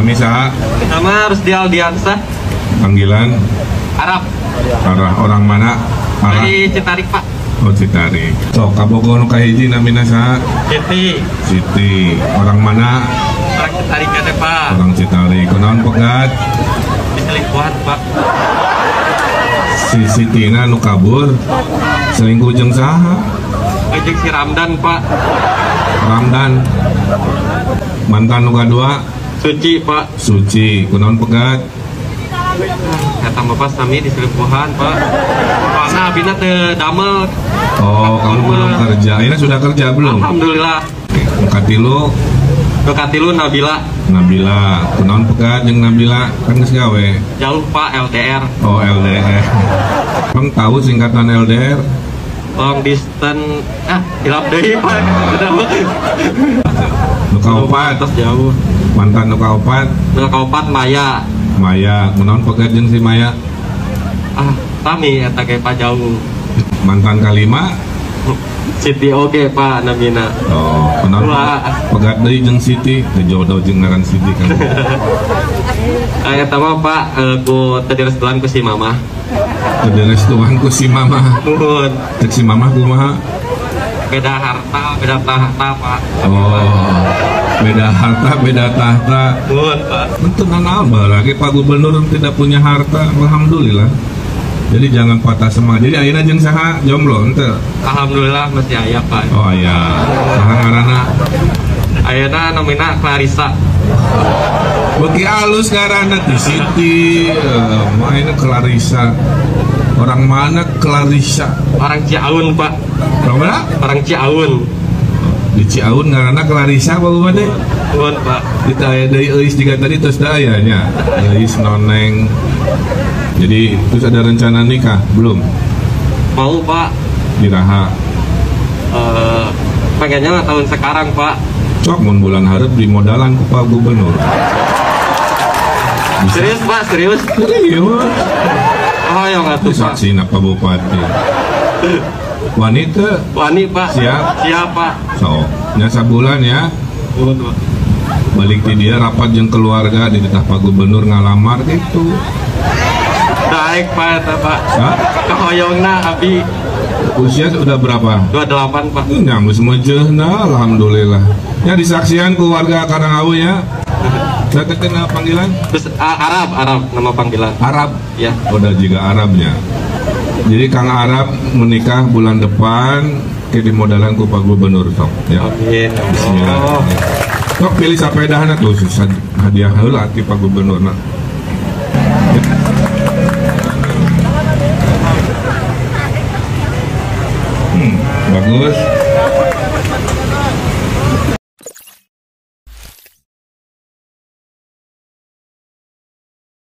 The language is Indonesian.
Nami saha? Nama Rusdi Aldiansah. Panggilan? Arab. Arah orang mana? Arah? Dari Citarik, Pak. Oh, Citarik. So, kabogo nu kahiji namina saha? Siti. Siti. Orang mana? Orang Citarik ada, Pak. Orang Citarik. Kunaon pegat? Diselingkuhan, Pak. Si Sitina nu kabur selingkuh jeung saha? Ojek si Ramdan, Pak. Ramdan. Mantan nu kadua? Suci, Pak. Suci. Kunaon pegat? Kata Bapak sami diselingkuhan, Pak. Karena abina teu damel. Oh, kamu belum kerja. Akhirnya sudah kerja belum? Alhamdulillah. Katilu? Katilu Nabila. Nabila. Kunaon pegat jeung Nabila? Kan geus gawe. Jauh, Pak, LDR. Oh, LDR. Bang tahu singkatan LDR? Long distance. Hilap deui, Pak. Nu kaopat. Terus jauh. Mantan nu kaopat? Nu kaopat Maya. Maya. Kunaon pegat jeung si Maya? Tami eta ge Pak jauh. Mantan kalima? Siti oge, Pak, namina. Oh, kunaon pegat deui jeung Siti? Teu jodoh jeung ngaran Siti kan. Eta mah, Pak, ku teu direstuan ku si Mama. Teu direstuan ku si Mama. Nuhun. Cek si Mama kumaha? Beda harta, beda tahta, Pak. Oh, beda harta, beda tahta. Nuhun, Pak. Tentu nanaon lagi Pak Gubernur tidak punya harta, alhamdulillah. Jadi jangan patah semangat. Jadi ayeuna jeung saha jomblo henteu? Alhamdulillah masih aya, Pak. Oh aya. Saha ngaranna? Ayeuna namina Clarissa. Beuki alus ngaranna ti Siti, mainnya Clarissa. Orang mana Clarissa? Orang Ciaun, Pak. Orang mana? Orang Ciaun. Di Ciaun ngaranna Clarissa apa gimana? Nuhun, Pak. Kita aya deui euis diga tadi terus da aya nya. Euis noneng. Jadi terus ada rencana nikah belum? Mau, Pak. Diraha. Pengennya tahun sekarang, Pak. Cok mun bulan hareup di modalan ku Pak Gubernur. Serius, Pak, serius. Serius. Oh, yang atuh, Pak. Saksina Pak Bupati. Wanita. Wani, Pak. Siap. Siap, Pak. So, nya sabulan ya. Nuhun, Pak. Balik ti dia rapat jeung keluarga di titah Pak Gubernur ngalamar gitu. Daek, Pak, eta, Pak. Hah? Kahoyongna abi Usia sudah berapa? 28, Pak. Nyambus mejehna, alhamdulillah. Ya disaksian keluarga Karangawu ya. Saya kenal panggilan? Terus Arab nama panggilan. Arab. Ya. Udah juga Arabnya. Jadi Kang Arab menikah bulan depan ke di modalan ku Pak Gubernur sok. Ya. Amin. Bismillah. Sok pilih sapedahna tuh hadiah heula ti Pak Gubernur. Bagus.